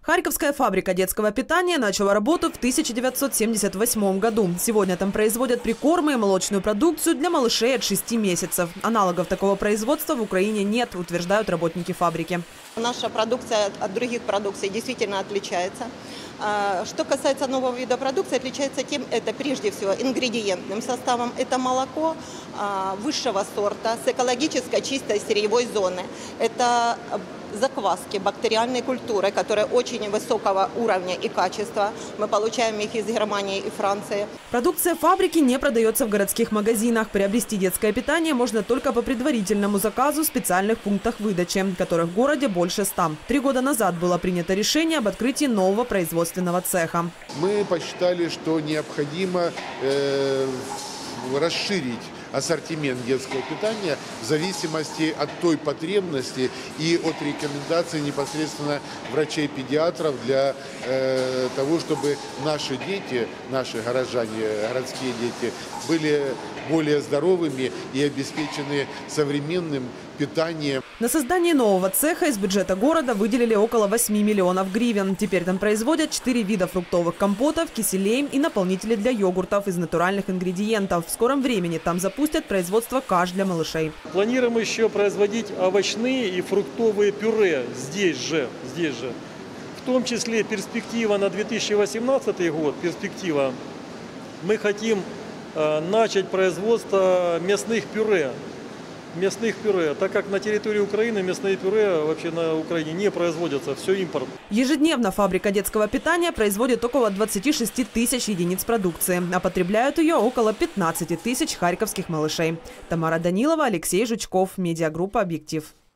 Харьковская фабрика детского питания начала работу в 1978 году. Сегодня там производят прикормы и молочную продукцию для малышей от 6 месяцев. Аналогов такого производства в Украине нет, утверждают работники фабрики. Наша продукция от других продукций действительно отличается. Что касается нового вида продукции, отличается тем, это прежде всего ингредиентным составом. Это молоко высшего сорта с экологически чистой сырьевой зоны. Это закваски бактериальной культуры, которые очень высокого уровня и качества. Мы получаем их из Германии и Франции. Продукция фабрики не продается в городских магазинах. Приобрести детское питание можно только по предварительному заказу в специальных пунктах выдачи, которых в городе больше 100. 3 года назад было принято решение об открытии нового производственного цеха. Мы посчитали, что необходимо расширить ассортимент детского питания в зависимости от той потребности и от рекомендаций непосредственно врачей-педиатров для того, чтобы наши дети, наши горожане, городские дети были более здоровыми и обеспечены современным питанием. На создание нового цеха из бюджета города выделили около 8 миллионов гривен. Теперь там производят 4 вида фруктовых компотов, киселей и наполнители для йогуртов из натуральных ингредиентов. В скором времени там запустят производство каш для малышей. Планируем еще производить овощные и фруктовые пюре здесь же. В том числе перспектива на 2018 год, мы хотим начать производство мясных пюре, так как на территории Украины мясные пюре вообще на Украине не производятся, все импорт. Ежедневно фабрика детского питания производит около 26 тысяч единиц продукции, а потребляют ее около 15 тысяч харьковских малышей. Тамара Данилова, Алексей Жучков, медиагруппа «Объектив».